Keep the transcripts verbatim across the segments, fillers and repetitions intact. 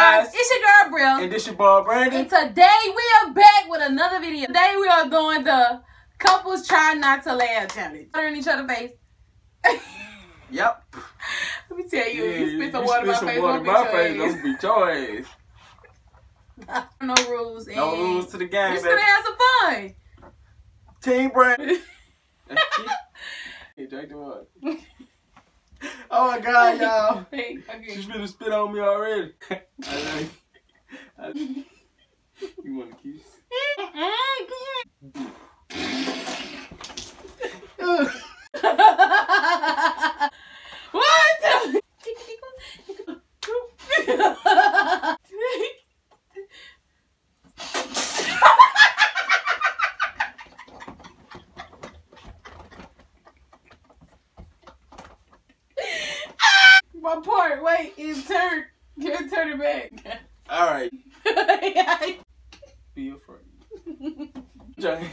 guys? It's your girl Brail. And this your boy Brandon. And today we are back with another video. Today we are doing the couples try not to laugh challenge. Water in each other's face. Yep. Let me tell you, yeah, you spit some you water in my some face, water in my face, don't beat your ass. No rules. No and rules to the game, we're just baby. gonna have some fun. Team Brandon. Hey, drink the water. Oh my God, y'all. Hey, okay. She's gonna spit on me already. I love you. I love you. You want a kiss? What? My part, wait, it turned. Can't turn it back. Alright. Be afraid. Johnny.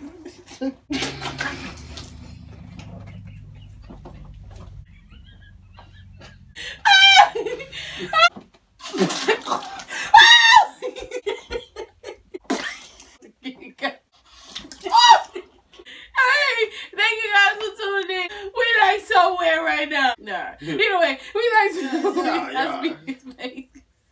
Somewhere right now. Nah. Anyway, we like to yeah, yeah. speak his face.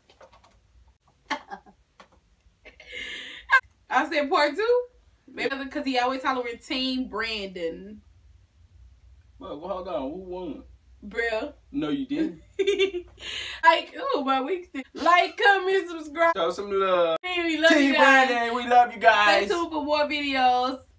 I said part two. Maybe because he always hollering Team Brandon. Well, well, hold on. Who won? Brail. No, you didn't. Like, oh my weeks. Like, comment, subscribe. Show some love. Hey, we love Team you guys. Brandon, we love you guys. Stay tuned for more videos.